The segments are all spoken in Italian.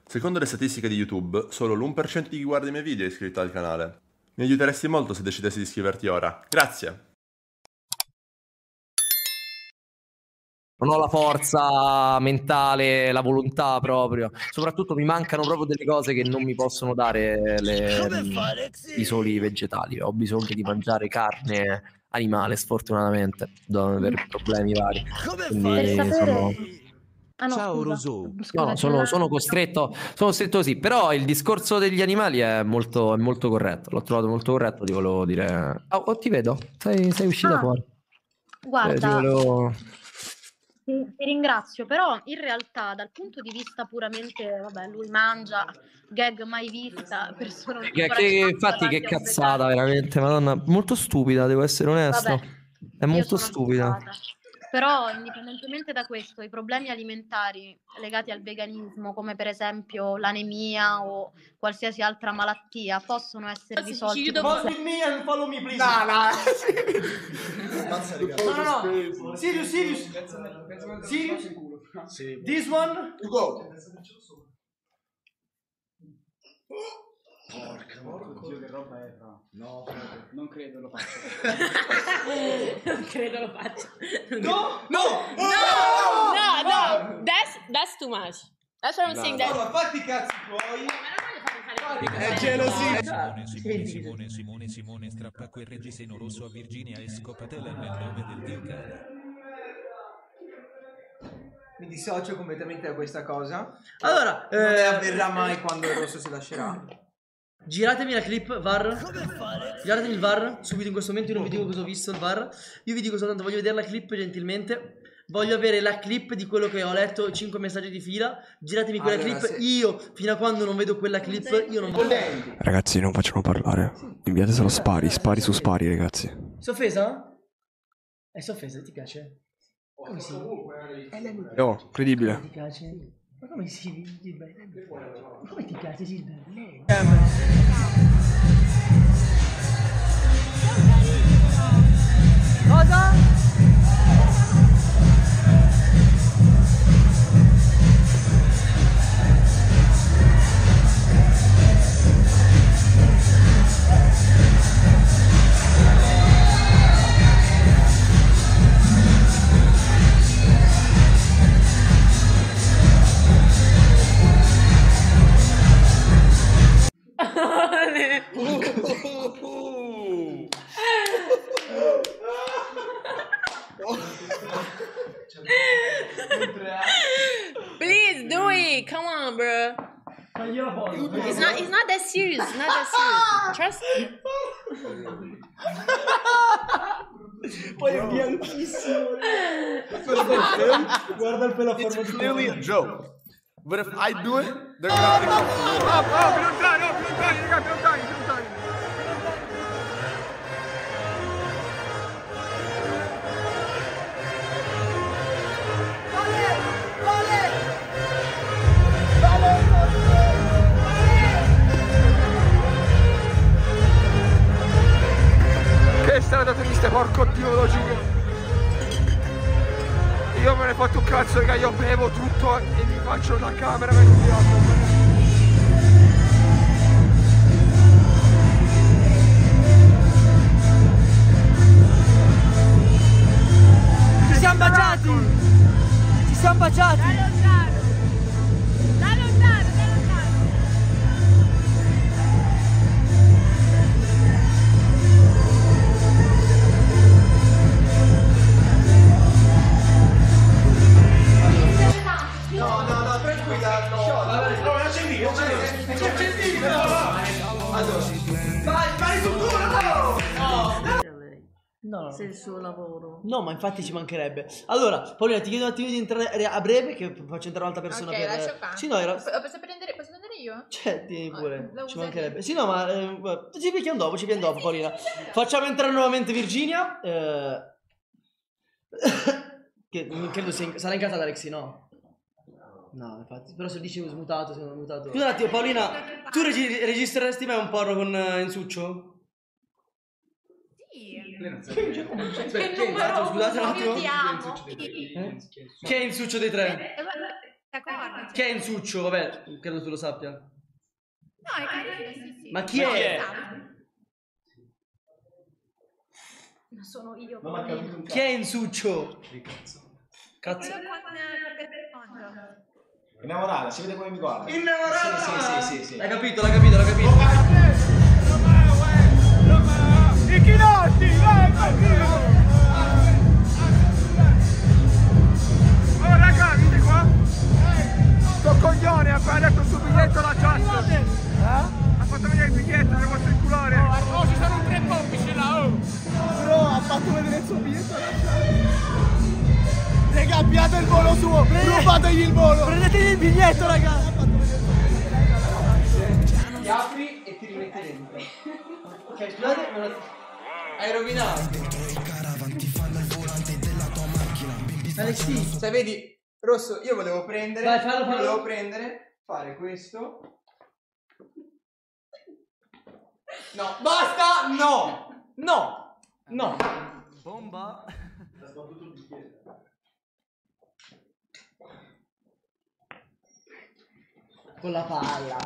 Secondo le statistiche di YouTube, solo l'1% di chi guarda i miei video è iscritto al canale. Mi aiuteresti molto se decidessi di iscriverti ora. Grazie! Non ho la forza mentale, la volontà proprio. Soprattutto mi mancano proprio delle cose che non mi possono dare i soli vegetali. Ho bisogno di mangiare carne animale, sfortunatamente, per problemi vari. Quindi sono... Ciao Rosò. No, sono costretto così, però il discorso degli animali è molto corretto, l'ho trovato molto corretto, ti volevo dire. Oh, ti vedo, sei uscita fuori. Guarda, ti ringrazio, però in realtà dal punto di vista puramente, vabbè, lui mangia, gag mai vista, persona Infatti che cazzata, veramente, madonna, molto stupida, devo essere onesto. Vabbè, è molto stupida. Però, indipendentemente da questo, i problemi alimentari legati al veganismo, come per esempio l'anemia o qualsiasi altra malattia, possono essere risolti. Follow me and follow me, please. No. Serious. This one? You go. Porca Dio, che roba è, fra. No, non credo lo faccia. Non credo lo faccia. No! That's too much. That's what I'm saying. Allora, fatti i cazzi tuoi. È gelosia. Simone, strappa quel reggiseno rosso a Virginia e scopatela nel nome del Dio cane. Mi dissocio completamente da questa cosa. Allora, non ne avverrà mai quando il rosso si lascerà. Giratemi la clip VAR. Giratemi il VAR subito in questo momento. Io non vi dico cosa ho visto il VAR. Io vi dico soltanto voglio vedere la clip gentilmente. Voglio avere la clip di quello che ho letto, 5 messaggi di fila. Giratemi quella clip. Io fino a quando non vedo quella clip io non voglio. Ragazzi, non facciamo parlare. Inviate solo spari su spari, ragazzi. Si è offesa? Si è offesa, ti piace? Come si? Oh, credibile. Ti piace? Ma come si? Ma come ti piace Silver? Lei? Cosa? Please do it. Come on, bro. It's not that serious. It's not that serious. Trust me. Poi è bianchissimo. Guarda il pelo a forma di clearly a joke. But if I do it, they're gonna think I'm più lontani. Che strada triste, porco Dio, lo giuro. Io me ne fatto un cazzo, raga, io bevo tutto e mi faccio la camera per un piatto. Ci siamo baciati! Ci siamo baciati! Da lontano. No, tranquilla, no, accendi, vai sul culo, no! Se il suo lavoro. No, ma infatti ci mancherebbe. Allora, Paolina, ti chiedo un attimo di entrare a breve, che faccio entrare un'altra persona ok, per... lascia qua. Sì, no, era... Posso prendere io? Cioè, tieni pure, la ci usi mancherebbe. Sì, no, ma ci picchiamo dopo, Paolina. Facciamo entrare nuovamente Virginia. Che non credo sarà incazzata Alexi, no? No, infatti, però se dici smutato, se non è mutato. Scusa un attimo, Paolina, tu registreresti mai un porno con Insuccio? Perché? Scusate un attimo. Io ti amo. Chi è Insuccio dei tre? Cioè, come guarda? Chi è Ensuccio? Vabbè, credo tu lo sappia. No, è carino, sì. Ma chi è? Non sono io. Non ho capito un Chi è Ensuccio? Cazzo. Innamorata, si vede come mi guarda. Innamorata! Sì. L'ha capito, l'ha capito, l'ha capito. I chinotti, vai, oh raga, venite qua. Sto coglione ha appena detto sul biglietto la chat. Ha fatto vedere il biglietto del vostro culore. Oh, ci sono 3 pompici là, oh. Bro, ha fatto vedere il suo biglietto la chat. Raga, abbiate il volo suo, rubategli il volo. Prendetegli il biglietto, raga. Ti apri e ti rimetti dentro. Ok, scusate, me lo... Hai rovinato. Alexi, cioè vedi, Rosso, io volevo prendere, vai, fallo. Volevo prendere, fare questo. No, basta, no. Bomba. Con la palla.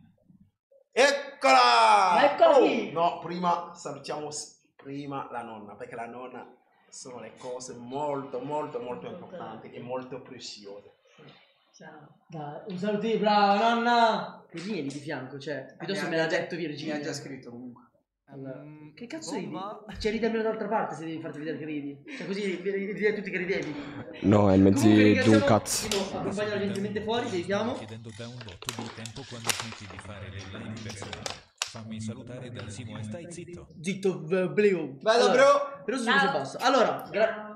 Eccola! Eccola qui! No, prima salutiamo prima la nonna, perché la nonna sono le cose molto importanti e molto preziose. Dai, un salutino, brava nonna! Che vieni di fianco, cioè, piuttosto me l'ha detto Virginia. Mi ha già scritto comunque. Allora, che cazzo ridi? Cioè ridi almeno dall'altra parte se devi farti vedere che ridi. Cioè così vedi a tutti che ridevi. No, è il mezzi di un cazzo. Accompagnalo gentilmente fuori, vediamo. Chiedendo da un botto di tempo quando smetti di fare le live personali. Fammi salutare dal Simo e stai zitto. Zitto, Bleo. Bello, bro. Però su se basta. Allora,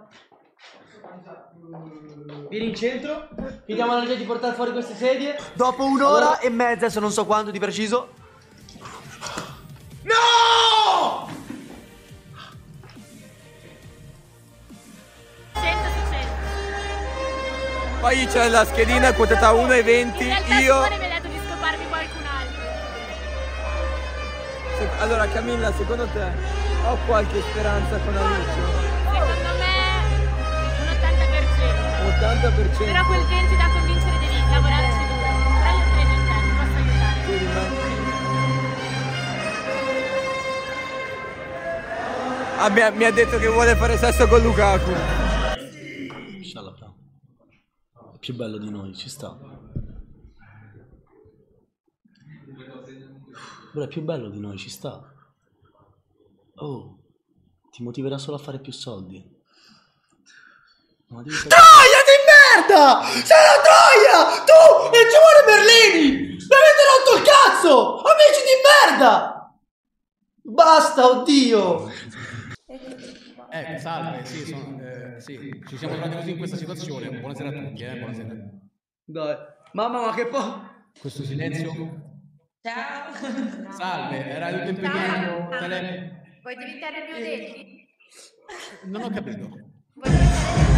vieni in centro. Chiediamo alla regia di portare fuori queste sedie. Dopo un'ora e mezza, se non so quanto di preciso. No! 100 su 100. Poi c'è la schedina quotata 1,20. In realtà Io. Simone mi ha detto di scoparmi qualcun altro. Allora Camilla, secondo te ho qualche speranza con Alice? Secondo me un 80%. 80%. Però quel 20 da convincere devi lavorarci duro. Però io credo in te, ti posso aiutare. Mi ha detto che vuole fare sesso con Lukaku. Scialla, bravo. È più bello di noi, ci sta. Bro, è più bello di noi, ci sta. Oh, ti motiverà solo a fare più soldi. Ma devi Troia di merda! Sei una troia! Tu e Giovanni Merlini! Mi avete rotto il cazzo! Amici di merda! Basta, oddio! Salve, sì, ci siamo trovati così in questa situazione. Buonasera a tutti, buonasera. Dai, mamma, ma che po'... Questo silenzio. Ciao. Salve, era tutto impegnato. Vuoi diventare il mio daddy? Non ho capito. Vuoi diventare